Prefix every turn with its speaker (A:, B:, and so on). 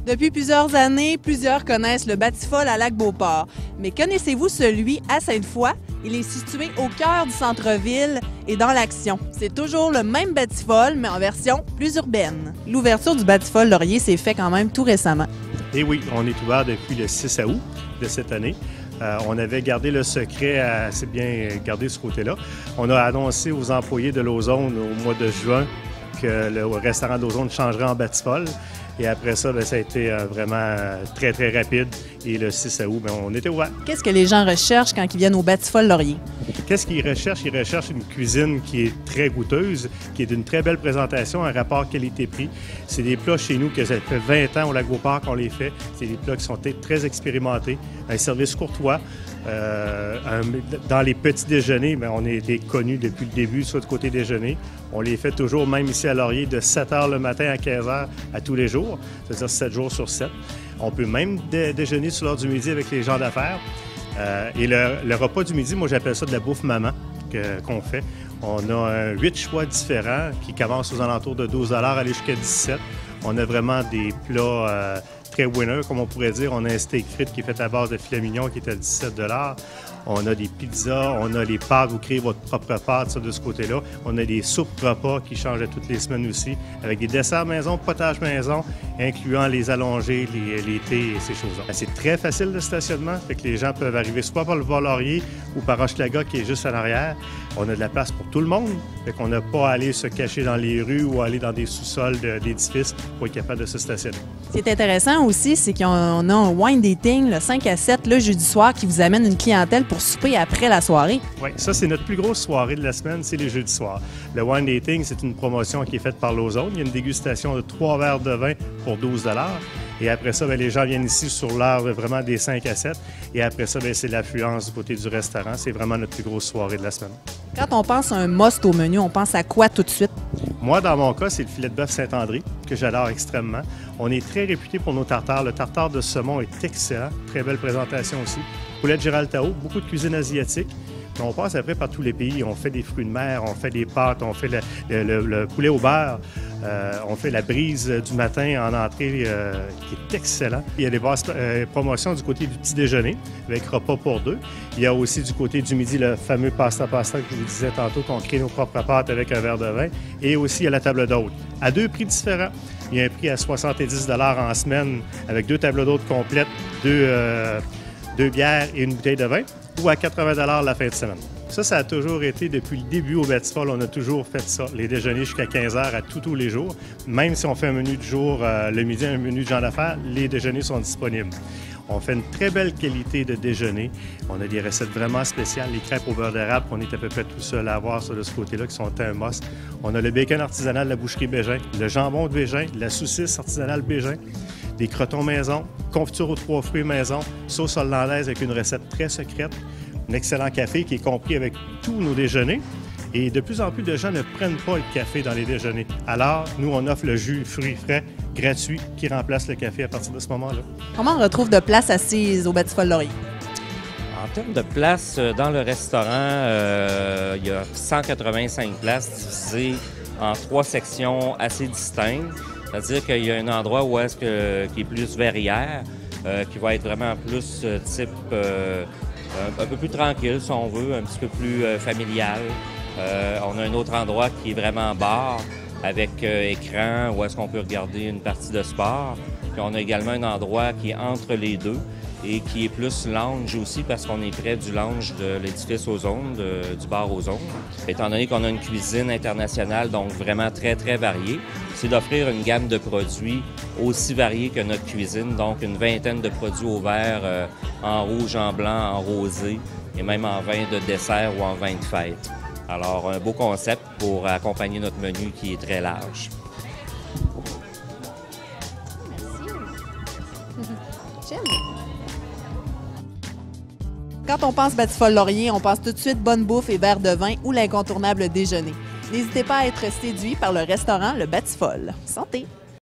A: Depuis plusieurs années, plusieurs connaissent le Batifol à Lac-Beauport. Mais connaissez-vous celui à Sainte-Foy? Il est situé au cœur du centre-ville et dans l'Action. C'est toujours le même Batifol, mais en version plus urbaine. L'ouverture du Batifol Laurier s'est fait quand même tout récemment.
B: Et oui, on est ouvert depuis le 6 août de cette année. On avait gardé le secret assez bien gardé de ce côté-là. On a annoncé aux employés de l'Ozone au mois de juin que le restaurant de l'Ozone changerait en Batifol. Et après ça, ça a été vraiment très, très rapide. Et le 6 août, on était ouvert.
A: Qu'est-ce que les gens recherchent quand ils viennent au Batifol Laurier?
B: Qu'est-ce qu'ils recherchent? Ils recherchent une cuisine qui est très goûteuse, qui est d'une très belle présentation, un rapport qualité-prix. C'est des plats chez nous que ça fait 20 ans au Lac-Beauport qu'on les fait. C'est des plats qui sont très expérimentés, un service courtois. Dans les petits déjeuners, on a été connus depuis le début sur le côté déjeuner. On les fait toujours, même ici à Laurier, de 7 h le matin à 15 h à tous les jours, c'est-à-dire 7 jours sur 7. On peut même déjeuner sur l'heure du midi avec les gens d'affaires. Et le repas du midi, moi j'appelle ça de la bouffe maman qu'on fait. On a 8 choix différents qui commencent aux alentours de 12 $ aller jusqu'à 17 $. On a vraiment des plats très winner, comme on pourrait dire. On a un steak frites qui est fait à base de filet mignon qui est à 17 $. On a des pizzas, on a les pâtes, vous créez votre propre pâte, ça, de ce côté-là. On a des soupes repas qui changent à toutes les semaines aussi, avec des desserts maison, potage maison, incluant les allongés, les thés et ces choses-là. C'est très facile de stationnement, fait que les gens peuvent arriver soit par le Val-Laurier ou par Hochelaga qui est juste en arrière. On a de la place pour tout le monde, fait qu'on n'a pas à aller se cacher dans les rues ou aller dans des sous-sols d'édifices pour être capable de se stationner.
A: Ce qui est intéressant aussi, c'est qu'on a un wine dating le 5 à 7 le jeudi soir qui vous amène une clientèle pour souper après la soirée.
B: Oui, ça, c'est notre plus grosse soirée de la semaine, c'est les jeudis soirs. Le wine dating, c'est une promotion qui est faite par l'Ozone. Il y a une dégustation de 3 verres de vin pour 12 $. Et après ça, les gens viennent ici sur l'heure vraiment des 5 à 7. Et après ça, c'est l'affluence du côté du restaurant. C'est vraiment notre plus grosse soirée de la semaine.
A: Quand on pense à un must au menu, on pense à quoi tout de suite?
B: Moi, dans mon cas, c'est le filet de bœuf Saint-André, que j'adore extrêmement. On est très réputé pour nos tartares. Le tartare de saumon est excellent. Très belle présentation aussi. Poulet de Gérald-Tao, beaucoup de cuisine asiatique. Mais on passe après par tous les pays. On fait des fruits de mer, on fait des pâtes, on fait le poulet au beurre, on fait la brise du matin en entrée qui est excellent. Il y a des basses promotions du côté du petit déjeuner avec repas pour deux. Il y a aussi du côté du midi le fameux pasta que je vous disais tantôt, qu'on crée nos propres pâtes avec un verre de vin. Et aussi à la table d'hôte, à 2 prix différents. Il y a un prix à 70 $ en semaine avec 2 tables d'hôte complètes, 2 bières et une bouteille de vin, ou à 80 $ la fin de semaine. Ça a toujours été, depuis le début au Batifol, on a toujours fait ça, les déjeuners jusqu'à 15 h à tous les jours. Même si on fait un menu du jour le midi, un menu de gens d'affaires, les déjeuners sont disponibles. On fait une très belle qualité de déjeuner. On a des recettes vraiment spéciales. Les crêpes au beurre d'érable, qu'on est à peu près tout seul à avoir sur de ce côté-là, qui sont un must. On a le bacon artisanal de la boucherie Bégin, le jambon de Bégin, la saucisse artisanale Bégin, des crotons maison, confiture aux 3 fruits maison, sauce hollandaise avec une recette très secrète, un excellent café qui est compris avec tous nos déjeuners. Et de plus en plus de gens ne prennent pas le café dans les déjeuners. Alors, nous, on offre le jus fruits frais gratuit qui remplace le café à partir de ce moment-là.
A: Comment on retrouve de place assise au Batifol Laurier?
C: En termes de place dans le restaurant, il y a 185 places divisées en 3 sections assez distinctes. C'est-à-dire qu'il y a un endroit où qui est plus verrière, qui va être vraiment plus type un peu plus tranquille, si on veut, un petit peu plus familial. On a un autre endroit qui est vraiment bar, avec écran, où est-ce qu'on peut regarder une partie de sport. Puis on a également un endroit qui est entre les deux et qui est plus lounge aussi, parce qu'on est près du lounge de l'édifice Ozone, du bar Ozone. Étant donné qu'on a une cuisine internationale, donc vraiment très, très variée, c'est d'offrir une gamme de produits aussi variés que notre cuisine, donc une vingtaine de produits au vert, en rouge, en blanc, en rosé, et même en vin de dessert ou en vin de fête. Alors, un beau concept pour accompagner notre menu qui est très large.
A: J'aime. Quand on pense Batifol Laurier, on pense tout de suite bonne bouffe et verre de vin ou l'incontournable déjeuner. N'hésitez pas à être séduit par le restaurant Le Batifol. Santé!